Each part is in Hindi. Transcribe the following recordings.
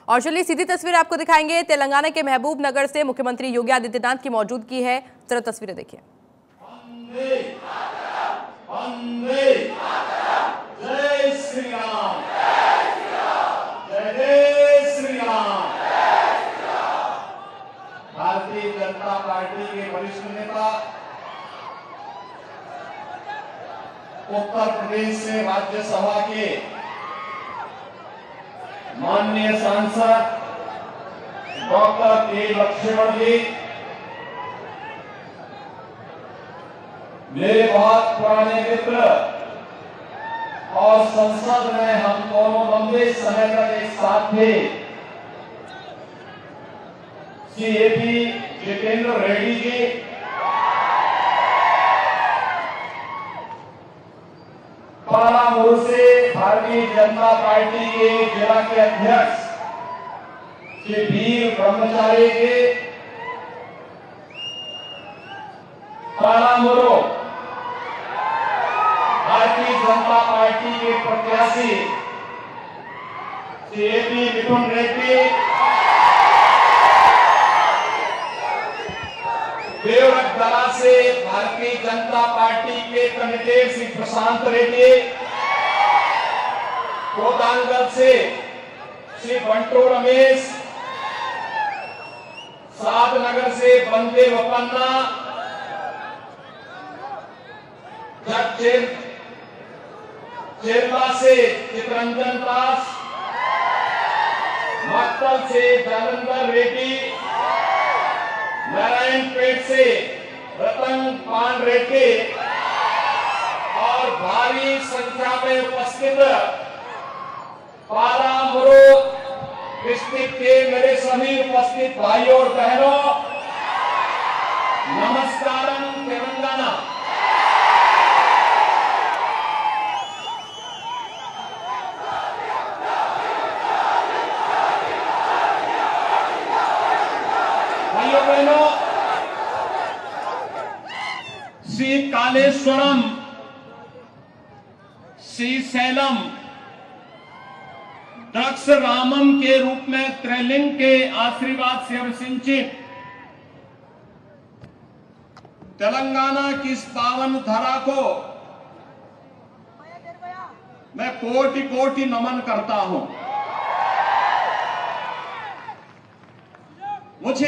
और चलिए सीधी तस्वीर आपको दिखाएंगे तेलंगाना के महबूब नगर से मुख्यमंत्री योगी आदित्यनाथ की मौजूदगी है। जरा तस्वीरें देखिए। जय श्री राम, जय श्री राम। भारतीय जनता पार्टी के वरिष्ठ नेता, उत्तर प्रदेश से राज्यसभा के माननीय सांसद डॉक्टर के लक्ष्मण जी, मेरे बहुत पुराने मित्र और संसद में हम दोनों लंबे समय तक एक साथ थे, श्री ए.पी. जितेंद्र रेड्डी जी, पालामुरु से भारतीय जनता पार्टी के जिला के अध्यक्ष श्री वीर ब्रह्मचारी जी, पालामुरु भारतीय जनता पार्टी के प्रत्याशी श्री ए.पी. मिथुन रेड्डी, देवरगढ़ से भारतीय जनता पार्टी के कैंडिडेट श्री प्रशांत रेड्डी, कोदांगल से श्री बंटू रमेश, साधनगर से बंदे वपन्ना, चेरला से चित्रंजन दास, मक्तल से जालंधर रेड्डी, नारायणपेट से रतन पान रेड्डी और भारी संख्या में उपस्थित पालामुरु डिस्ट्रिक्ट के मेरे सभी उपस्थित भाइयों और बहनों, नमस्कारम तेलंगाना। भाइयों बहनों, श्री कालेश्वरम, श्रीशैलम, दक्ष रामम के रूप में त्रैलिंग के आशीर्वाद से अभिषिंचित तेलंगाना की इस पावन धरा को मैं कोटि कोटि नमन करता हूं। मुझे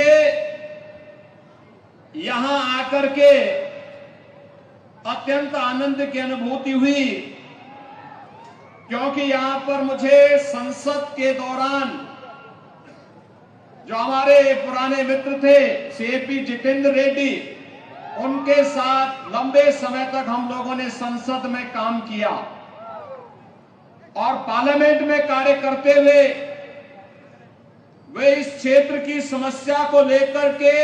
यहां आकर के अत्यंत आनंद की अनुभूति हुई, क्योंकि यहां पर मुझे संसद के दौरान जो हमारे पुराने मित्र थे ए.पी. जितेंद्र रेड्डी, उनके साथ लंबे समय तक हम लोगों ने संसद में काम किया और पार्लियामेंट में कार्य करते हुए वे इस क्षेत्र की समस्या को लेकर के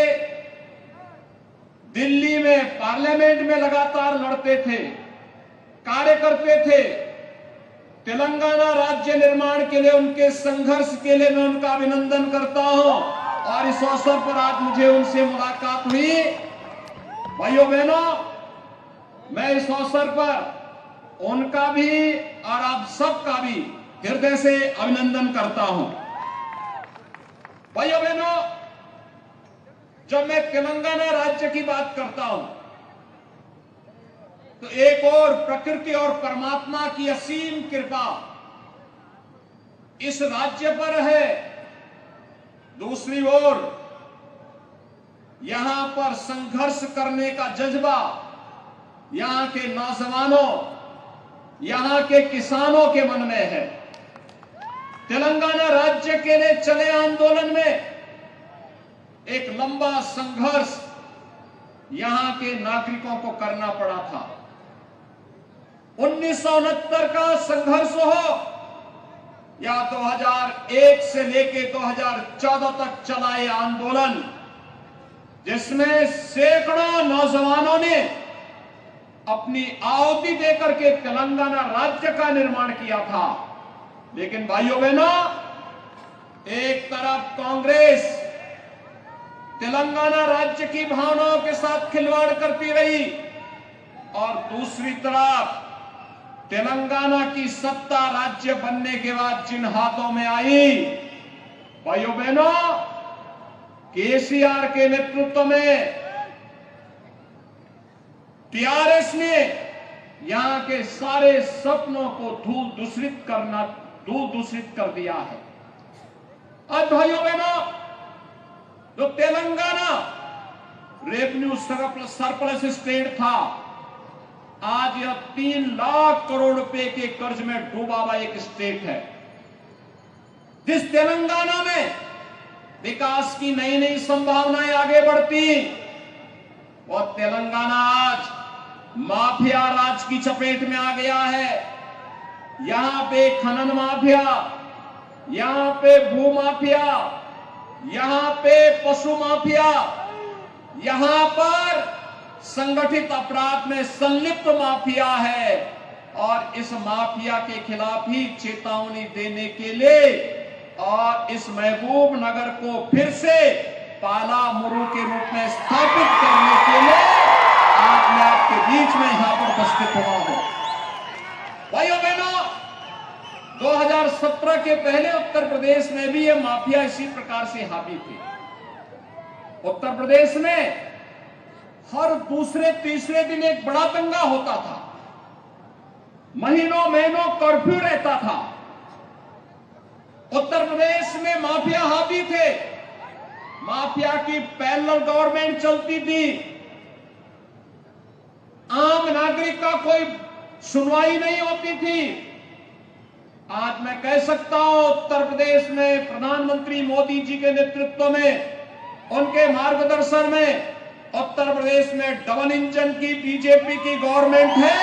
दिल्ली में पार्लियामेंट में लगातार लड़ते थे, कार्य करते थे। तेलंगाना राज्य निर्माण के लिए उनके संघर्ष के लिए मैं उनका अभिनंदन करता हूं और इस अवसर पर आज मुझे उनसे मुलाकात हुई। भाइयों बहनों, मैं इस अवसर पर उनका भी और आप सबका भी हृदय से अभिनंदन करता हूं। भाइयों बहनों, जब मैं तेलंगाना राज्य की बात करता हूं तो एक और प्रकृति और परमात्मा की असीम कृपा इस राज्य पर है, दूसरी ओर यहां पर संघर्ष करने का जज्बा यहां के नौजवानों, यहां के किसानों के मन में है। तेलंगाना राज्य के लिए चले आंदोलन में एक लंबा संघर्ष यहां के नागरिकों को करना पड़ा था। 1969 का संघर्ष हो या 2001 से लेके 2014 तक चला ये आंदोलन, जिसमें सैकड़ों नौजवानों ने अपनी आहुति देकर के तेलंगाना राज्य का निर्माण किया था। लेकिन भाइयों बहनों, एक तरफ कांग्रेस तेलंगाना राज्य की भावनाओं के साथ खिलवाड़ करती रही और दूसरी तरफ तेलंगाना की सत्ता राज्य बनने के बाद जिन हाथों में आई भाइयों बहनों, केसीआर के नेतृत्व में टीआरएस ने यहां के सारे सपनों को धूल दूषित कर दिया है। आज भाइयों बहनों, जो तेलंगाना रेवेन्यू सरप्लस स्टेट था, आज यह 3 लाख करोड़ रुपए के कर्ज में डूबा हुआ एक स्टेट है। जिस तेलंगाना में विकास की नई नई संभावनाएं आगे बढ़ती, वह तेलंगाना आज माफिया राज की चपेट में आ गया है। यहां पे खनन माफिया, यहां पे भू माफिया, यहां पे पशु माफिया, यहां पर संगठित अपराध में संलिप्त माफिया है। और इस माफिया के खिलाफ ही चेतावनी देने के लिए और इस महबूब नगर को फिर से पाला मुरु के रूप में स्थापित करने के लिए आज मैं आपके बीच में यहां पर उपस्थित हुआ हूं। भाइयों बहनों, 2017 के पहले उत्तर प्रदेश में भी यह माफिया इसी प्रकार से हावी थी। उत्तर प्रदेश में हर दूसरे तीसरे दिन एक बड़ा दंगा होता था, महीनों महीनों कर्फ्यू रहता था। उत्तर प्रदेश में माफिया हावी थे, माफिया की पैरेलल गवर्नमेंट चलती थी, आम नागरिक का कोई सुनवाई नहीं होती थी। आज मैं कह सकता हूं, उत्तर प्रदेश में प्रधानमंत्री मोदी जी के नेतृत्व में, उनके मार्गदर्शन में उत्तर प्रदेश में डबल इंजन की बीजेपी की गवर्नमेंट है।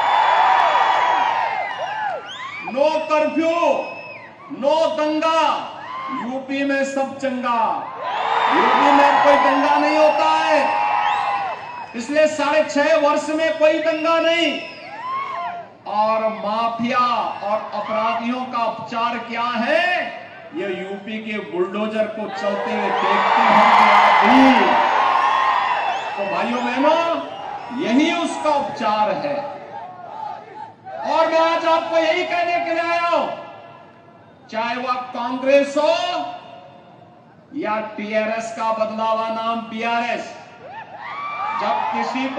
नो कर्फ्यू, नो दंगा, यूपी में सब चंगा। यूपी में कोई दंगा नहीं होता है, इसलिए 6.5 वर्ष में कोई दंगा नहीं। और माफिया और अपराधियों का उपचार क्या है, ये यूपी के बुलडोजर को चलते हुए देखते होंगे आप भी। तो भाइयों बहनों, यही उसका उपचार है। और मैं आज आपको यही कहने के लिए आया हूं, चाहे वह कांग्रेस हो या टीआरएस का बदला हुआ नाम बीआरएस, जब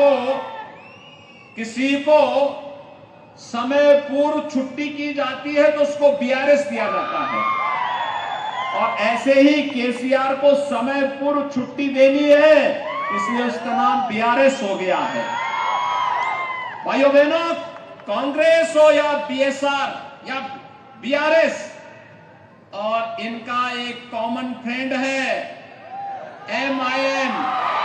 किसी को समय पूर्व छुट्टी की जाती है तो उसको बीआरएस दिया जाता है। और ऐसे ही केसीआर को समय पूर्व छुट्टी देनी है, इसलिए उसका नाम बीआरएस हो गया है। भाइयों बहनों, कांग्रेस हो या बीएसआर या बीआरएस, और इनका एक कॉमन फ्रेंड है एमआईएम,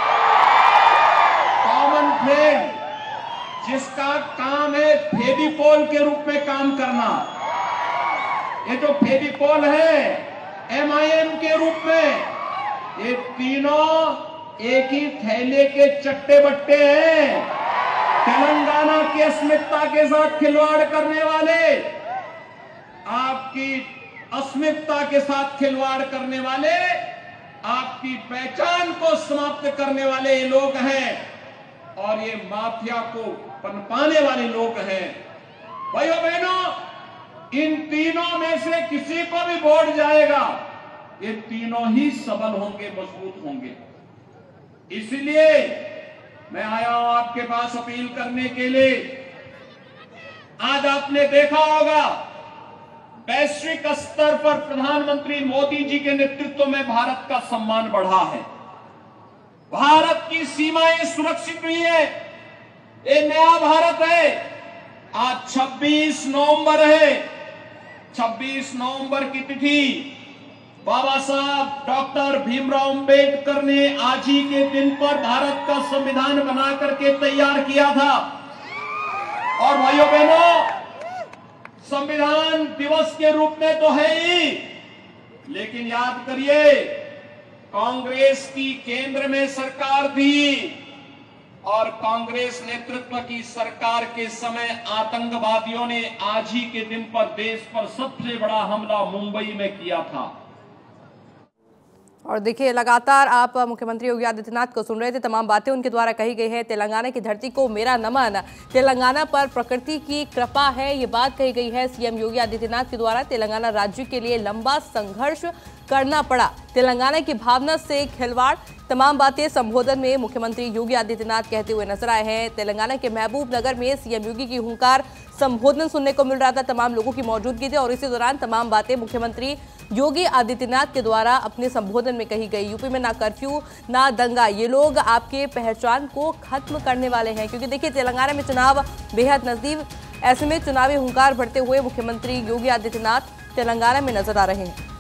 कॉमन फ्रेंड, जिसका काम है फेविकोल के रूप में काम करना। ये जो फेविकोल है एमआईएम के रूप में, ये तीनों एक ही थैले के चट्टे बट्टे हैं। तेलंगाना की अस्मिता के साथ खिलवाड़ करने वाले, आपकी अस्मिता के साथ खिलवाड़ करने वाले, आपकी पहचान को समाप्त करने वाले ये लोग हैं, और ये माफिया को पनपाने वाले लोग हैं। भाइयों बहनों, इन तीनों में से किसी को भी वोट जाएगा, ये तीनों ही सबल होंगे, मजबूत होंगे। इसलिए मैं आया हूं आपके पास अपील करने के लिए। आज आपने देखा होगा, वैश्विक स्तर पर प्रधानमंत्री मोदी जी के नेतृत्व में भारत का सम्मान बढ़ा है, भारत की सीमाएं सुरक्षित हुई है। ये नया भारत है। आज 26 नवंबर है। 26 नवंबर की तिथि बाबा साहब डॉक्टर भीमराव अंबेडकर ने आज ही के दिन पर भारत का संविधान बना करके तैयार किया था। और भाइयों बहनों, संविधान दिवस के रूप में तो है ही, लेकिन याद करिए, कांग्रेस की केंद्र में सरकार थी, और कांग्रेस नेतृत्व की सरकार के समय आतंकवादियों ने आज ही के दिन पर देश पर सबसे बड़ा हमला मुंबई में किया था। और देखिए, लगातार आप मुख्यमंत्री योगी आदित्यनाथ को सुन रहे थे, तमाम बातें उनके द्वारा कही गई है। तेलंगाना की धरती को मेरा नमन, तेलंगाना पर प्रकृति की कृपा है, ये बात कही गई है सीएम योगी आदित्यनाथ के द्वारा। तेलंगाना राज्य के लिए लंबा संघर्ष करना पड़ा, तेलंगाना की भावना से खिलवाड़, तमाम बातें संबोधन में मुख्यमंत्री योगी आदित्यनाथ कहते हुए नजर आए हैं। तेलंगाना के महबूब नगर में सीएम योगी की हुंकार संबोधन सुनने को मिल रहा था, तमाम लोगों की मौजूदगी थी और इसी दौरान तमाम बातें मुख्यमंत्री योगी आदित्यनाथ के द्वारा अपने संबोधन में कही गई। यूपी में ना कर्फ्यू ना दंगा, ये लोग आपके पहचान को खत्म करने वाले हैं, क्योंकि देखिए तेलंगाना में चुनाव बेहद नजदीक, ऐसे में चुनावी हुंकार भरते हुए मुख्यमंत्री योगी आदित्यनाथ तेलंगाना में नजर आ रहे हैं।